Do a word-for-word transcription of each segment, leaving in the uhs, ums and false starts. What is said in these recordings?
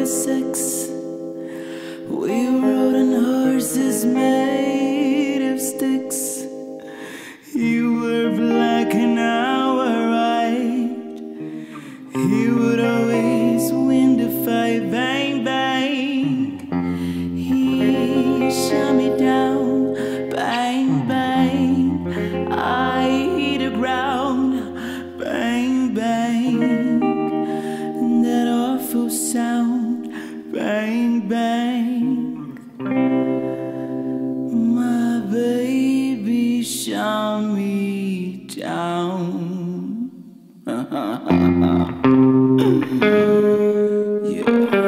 sex. We rode on horses made of sticks. You were black and I were white. He would always win the fight. Bang, bang. He shut me down. Bang, bang. I hit the ground. Bang, bang. That awful sound. Bang, bang. My baby shot me down. Yeah.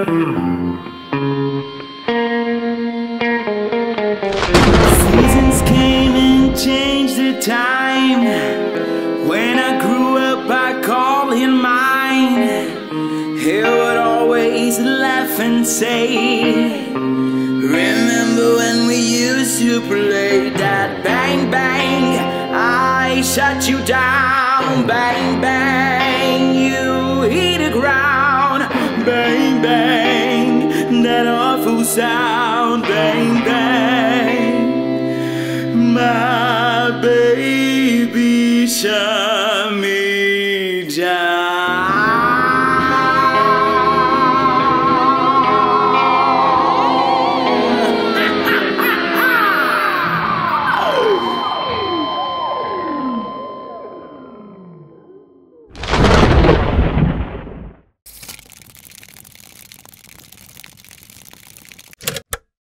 Seasons came and changed the time. When I grew up I called him mine. He would always laugh and say, remember when we used to play that? Bang, bang, I shut you down. Bang, bang, you hit the ground. Bang, bang, that awful sound. Bang, bang, my baby shine.